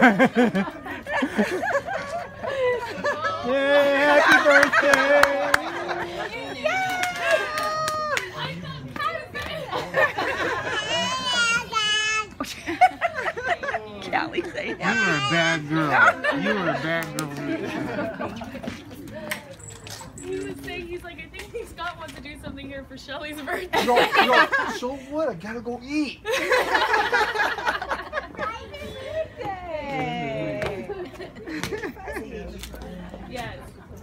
Yay, happy birthday! Callie, say you were a bad girl. You were a bad girl. He was saying, he's like, I think Scott wants to do something here for Shelly's birthday. No, so what? I gotta go eat. Yes.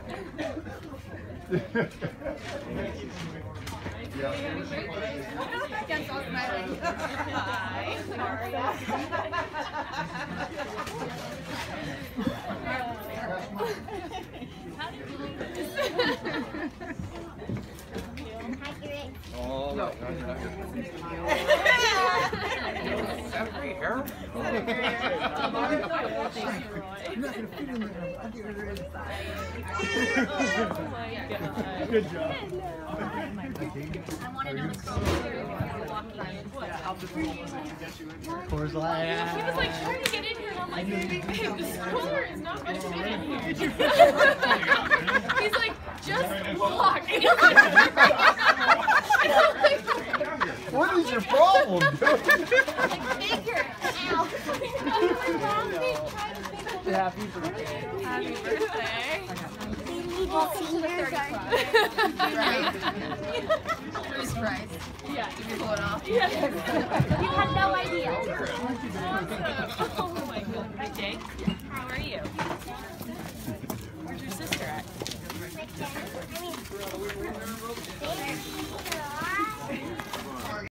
Oh, no. That's great hair. You're not gonna fit in there. I'll get her inside. Oh my god. Good job. I want to know the Coors Light. He was like trying to get in here, and I'm like, babe, the stroller is not going to fit in here. He's like, just walk. And I'm like, What is your problem, dude? figure it out. Happy birthday. Happy birthday. Bruce Price. Yeah. You pull it off. Yeah. You had no idea. Awesome. Oh my god. Hi, Jake. How are you? Where's your sister at?